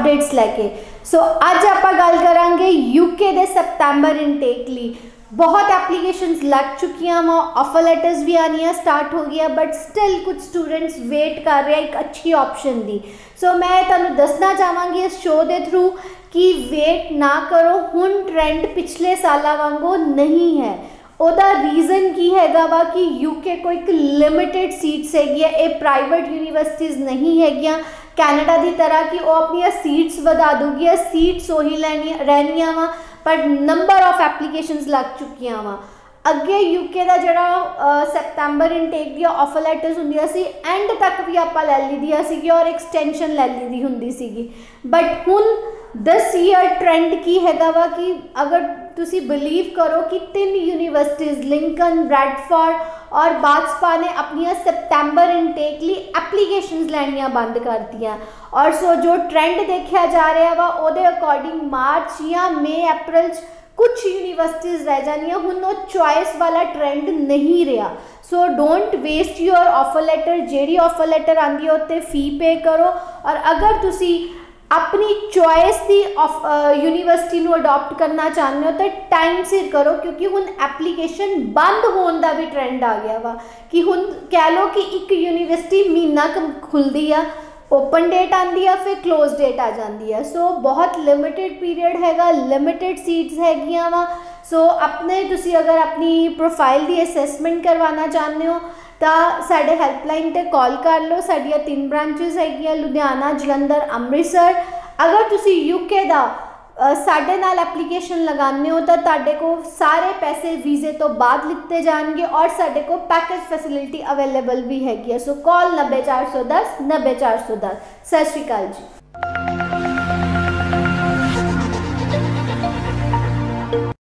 Updates लैके। सो अज आपां गल करांगे यूके दे सप्तैंबर इनटेक लई। बहुत एप्लीकेशंस लग चुकियां वा, ऑफर लैटर्स भी आनियां स्टार्ट हो गया, बट स्टिल कुछ स्टूडेंट्स वेट कर रहे एक अच्छी ऑप्शन दी। सो मैं तुहानूं दसना चाहांगी इस शो के थ्रू कि वेट ना करो, हुण ट्रेंड पिछले सालों वांगू नहीं है। ਉਹਦਾ रीज़न की हैगा वा कि यूके को एक लिमिटेड सीट्स हैगी है, ये प्राइवेट यूनीवर्सिटीज़ नहीं हैगियां कैनेडा की तरह कि वो अपनी सीट्स वधा दूगी, सीट्स उही रहनियां वा, पर नंबर ऑफ एप्लीकेशंस लग चुकियां वा। अगे यूके का जोड़ा सैप्टैंबर इनटेक दी ऑफर लैटर्स होंदियां सी, एंड तक भी आपां लै लीदियां सी और एक्सटेंशन लै लीदी हुंदी सीगी। बट हुण दिस ईयर ट्रेंड की हैगा वा कि अगर तुसी बिलीव करो कि 3 यूनीवर्सिटीज़ लिंकन, ब्रैडफोर्ड और बाक्सपा ने अपनी सप्टैंबर इनटेक लिए एप्लीकेशंस लैनियां बंद कर दियां। और सो जो ट्रेंड देखा जा रहा वा उहदे अकॉर्डिंग मार्च या मई अप्रैल कुछ यूनीवर्सिटीज़ रह जानियां, हुण वो चॉइस वाला ट्रेंड नहीं रहा। So don't waste your offer letter, जेड़ी ऑफर लैटर आंदी है उत्ते फी पे करो, और अगर तुसी अपनी चॉइस की यूनीवर्सिटी को अडॉप्ट करना चाहते हो तो टाइम सिर करो, क्योंकि हुण एप्लीकेशन बंद होने का भी ट्रेंड आ गया वा कि हुण कह लो कि एक यूनीवर्सिटी महीना खुलती है, ओपन डेट आती है, फिर क्लोज डेट आ जाती है। सो बहुत लिमिटेड पीरियड हैगा, लिमिटेड सीट्स हैगियां वा। सो अपने तुसी अगर अपनी प्रोफाइल की असैसमेंट करवाना चाहते हो तो साडे हैल्पलाइन ते कॉल कर लो। साडियां 3 ब्रांचेस हैगियां, लुधियाना, जलंधर, अमृतसर। अगर तुसी यूके दा साडे नाल एप्लीकेशन लगाने हो तो तुहाडे को सारे पैसे वीजे तो बाद लिते जाएंगे और साडे को पैकेज फैसिलिटी अवेलेबल भी हैगी है। So call 90410 90410। सत श्री अकाल जी।